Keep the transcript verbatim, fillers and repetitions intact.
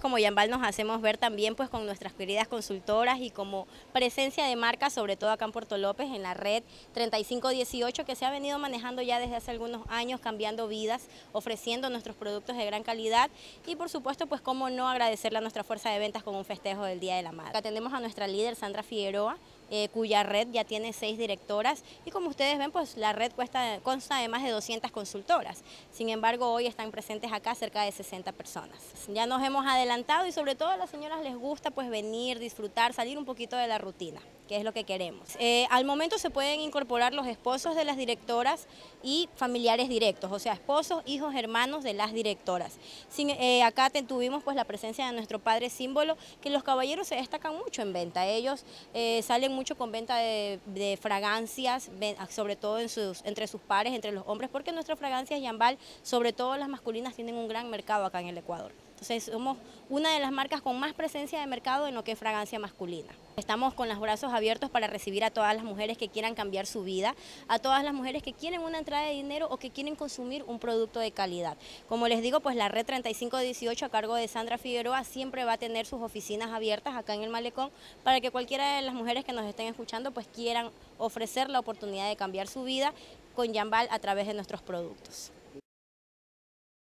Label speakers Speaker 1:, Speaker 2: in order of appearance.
Speaker 1: como Yambal nos hacemos ver también pues con nuestras queridas consultoras y como presencia de marca, sobre todo acá en Puerto López, en la red treinta y cinco dieciocho, que se ha venido manejando ya desde hace algunos años, cambiando vidas, ofreciendo nuestros productos de gran calidad y por supuesto pues cómo no agradecerle a nuestra fuerza de ventas con un festejo del Día de la Madre. Atendemos a nuestra líder Sandra Figueroa, eh, cuya red ya tiene seis directoras y como ustedes ven pues la red cuesta, consta de más de doscientas consultoras. Sin embargo, hoy están presentes acá cerca de sesenta personas. Ya nos hemos adelantado y sobre todo a las señoras les gusta pues venir, disfrutar, salir un poquito de la rutina, que es lo que queremos. Eh, al momento se pueden incorporar los esposos de las directoras y familiares directos, o sea, esposos, hijos, hermanos de las directoras. Sin, eh, acá te, tuvimos pues la presencia de nuestro padre símbolo, que los caballeros se destacan mucho en venta. Ellos eh, salen mucho con venta de, de fragancias, sobre todo en sus, entre sus pares, entre los hombres, porque nuestras fragancias Yambal, sobre todo las masculinas, tienen un gran mercado acá en el Ecuador. Entonces somos una de las marcas con más presencia de mercado en lo que es fragancia masculina. Estamos con los brazos abiertos para recibir a todas las mujeres que quieran cambiar su vida, a todas las mujeres que quieren una entrada de dinero o que quieren consumir un producto de calidad. Como les digo, pues la red treinta y cinco dieciocho a cargo de Sandra Figueroa siempre va a tener sus oficinas abiertas acá en el Malecón para que cualquiera de las mujeres que nos estén escuchando pues quieran ofrecer la oportunidad de cambiar su vida con Yambal a través de nuestros productos.